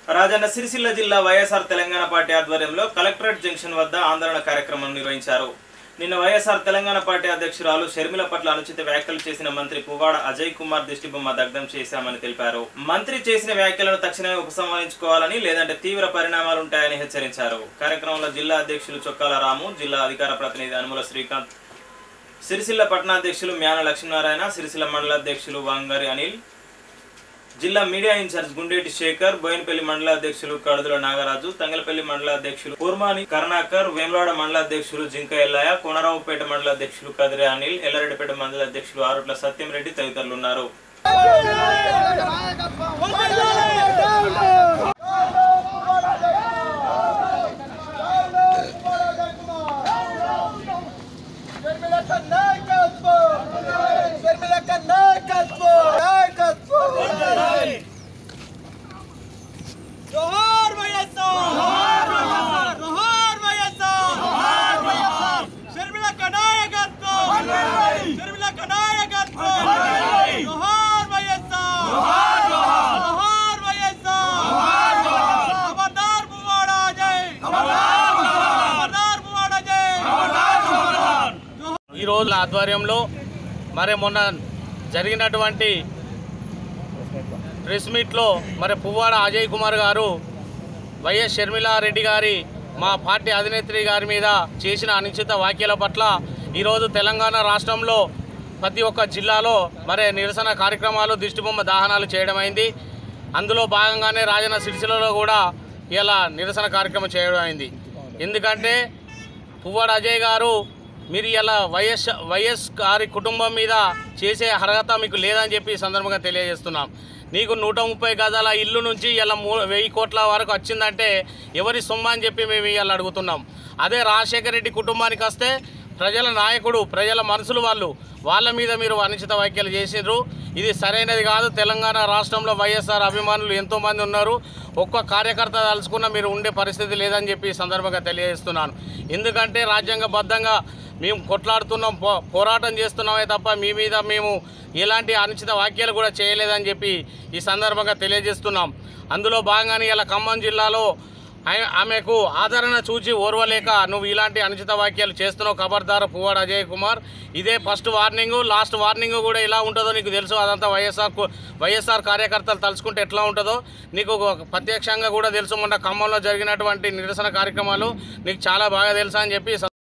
రాజన్న సిరిసిల్ల జిల్లా YSR Telangana party ఆధ్వర్యంలో collectorate junction వద్ద ఆందోళన కార్యక్రమం నిర్వహించారు. నిన్న వైఎస్ఆర్ తెలంగాణ పార్టీ అధ్యక్షురాలు షర్మిల పట్ల అనుచిత వ్యాఖ్యలు చేసిన మంత్రి పువ్వాడ అజయ్ కుమార్ దిష్టిబొమ్మ దగ్ధం చేశామని తెలిపారు. మంత్రి చేసిన వ్యాఖ్యలను తక్షణమే ఉపసంహరించుకోవాలని లేదంటే తీవ్ర పరిణామాలుంటాయని హెచ్చరించారు. కార్యక్రమంలో జిల్లా అధ్యక్షులు చొక్కాల రాము, జిల్లా అధికార ప్రతినిధి అనుముల శ్రీకాంత్, సిరిసిల్ల పట్టణాధ్యక్షులు మ్యాన లక్ష్మీనారాయణ, సిరిసిల్ల మండలాధ్యక్షులు వంగరి అనిల్, జిల్లా మీడియా ఇన్ఛార్జ్ గుండేటి శేఖర్, బోయినపల్లి మండలాధ్యక్షులు కడుదుల నాగరాజు, తంగలపల్లి మండలాధ్యక్షులు పూర్మాని కరుణాకర్, వేములవాడ మండలాధ్యక్షులు జింక ఎల్లయ్య, కోనరావుపేట మండలాధ్యక్షులు కదిరి అనిల్, ఎల్లారెడ్డిపేట మండలాధ్యక్షులు ఆరుట్ల సత్యం రెడ్డి తదితరులు ఉన్నారు. ఈ రోజు ఆధ్వర్యంలో మరి మొన్న జరిగినటువంటి ప్రెస్ మీట్లో మరి పువ్వాడ అజయ్ కుమార్ గారు వైఎస్ షర్మిలారెడ్డి గారి మా పార్టీ అధినేత్రి గారి మీద చేసిన అనుచిత వ్యాఖ్యల పట్ల ఈరోజు తెలంగాణ రాష్ట్రంలో ప్రతి ఒక్క జిల్లాలో మరి నిరసన కార్యక్రమాలు, దిష్టిబొమ్మ దహనాలు చేయడం అయింది. అందులో భాగంగానే రాజన్న సిరిసిల్లలో కూడా ఇలా నిరసన కార్యక్రమం చేయడం అయింది. ఎందుకంటే పువ్వాడ అజయ్ గారు మీరు ఇలా వైఎస్ గారి కుటుంబం మీద చేసే అర్హత మీకు లేదని చెప్పి ఈ సందర్భంగా తెలియజేస్తున్నాం. నీకు 130 గజాల ఇల్లు నుంచి ఇలా 1000 కోట్ల వరకు వచ్చిందంటే ఎవరి సొమ్ము అని చెప్పి మేము ఇవాళ అడుగుతున్నాం. అదే రాజశేఖర రెడ్డి కుటుంబానికి వస్తే ప్రజల నాయకుడు, ప్రజల మనసులు వాళ్ళ మీద మీరు అనుచిత వ్యాఖ్యలు చేసిర్రు. ఇది సరైనది కాదు. తెలంగాణ రాష్ట్రంలో వైఎస్ఆర్ అభిమానులు ఎంతోమంది ఉన్నారు. ఒక్క కార్యకర్త తలుచుకున్న మీరు ఉండే పరిస్థితి లేదని చెప్పి ఈ సందర్భంగా తెలియజేస్తున్నాను. ఎందుకంటే రాజ్యాంగబద్ధంగా మేము కొట్లాడుతున్నాం, పోరాటం చేస్తున్నామే తప్ప మీ మీద మేము ఎలాంటి అనుచిత వ్యాఖ్యలు కూడా చేయలేదని చెప్పి ఈ సందర్భంగా తెలియజేస్తున్నాం. అందులో భాగంగానే ఇలా ఖమ్మం జిల్లాలో ఆమెకు ఆదరణ చూచి ఓర్వలేక నువ్వు ఇలాంటి అనుచిత వ్యాఖ్యలు చేస్తున్నావు ఖబర్దారు పువ్వాడ అజయ్ కుమార్. ఇదే ఫస్ట్ వార్నింగు, లాస్ట్ వార్నింగు కూడా ఇలా ఉంటుందో నీకు తెలుసు. అదంతా వైఎస్ఆర్ కార్యకర్తలు తలుచుకుంటే ఎట్లా ఉంటుందో నీకు ప్రత్యక్షంగా కూడా తెలుసు. మొన్న ఖమ్మంలో జరిగినటువంటి నిరసన కార్యక్రమాలు నీకు చాలా బాగా తెలుసా అని చెప్పి